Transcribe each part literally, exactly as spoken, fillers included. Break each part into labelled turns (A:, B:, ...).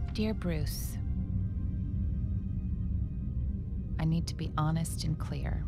A: Dear Bruce, I need to be honest and clear.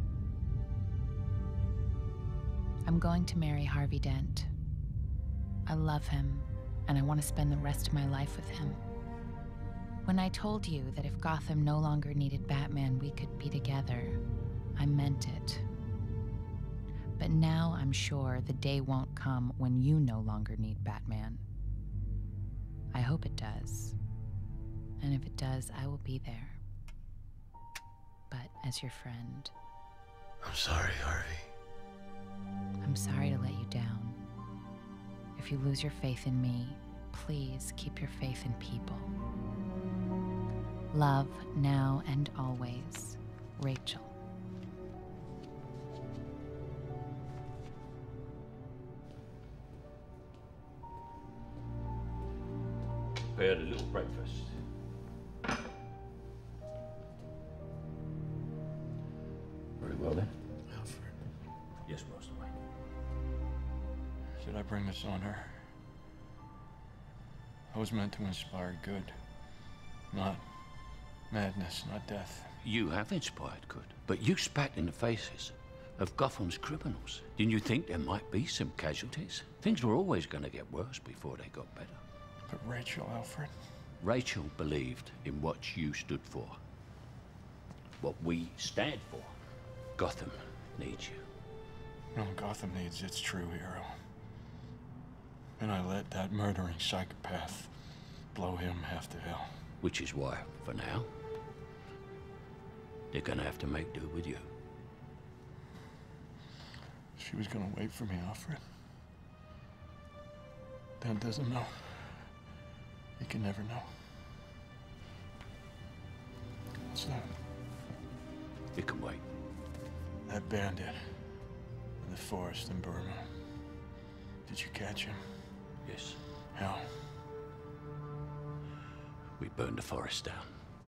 A: I'm going to marry Harvey Dent. I love him, and I want to spend the rest of my life with him. When I told you that if Gotham no longer needed Batman, we could be together, I meant it. But now I'm sure the day won't come when you no longer need Batman. I hope it does. And if it does, I will be there. But as your friend,
B: I'm sorry, Harvey.
A: I'm sorry to let you down. If you lose your faith in me, please keep your faith in people. Love now and always, Rachel.
C: Prepared a little breakfast. Very well then.
B: Alfred.
C: Yes, Master Wayne.
D: Should I bring this on her? I was meant to inspire good, not madness, not death.
C: You have inspired good, but you spat in the faces of Gotham's criminals. Didn't you think there might be some casualties? Things were always going to get worse before they got better.
D: But Rachel, Alfred.
C: Rachel believed in what you stood for. What we stand for. Gotham needs you.
D: No, Gotham needs its true hero. And I let that murdering psychopath blow him half to hell.
C: Which is why, for now, they're gonna have to make do with you.
D: She was gonna wait for me, Alfred. Dad doesn't know. He can never know. What's that?
C: It can wait.
D: That bandit in the forest in Burma. Did you catch him?
C: Yes.
D: How?
C: We burned the forest down.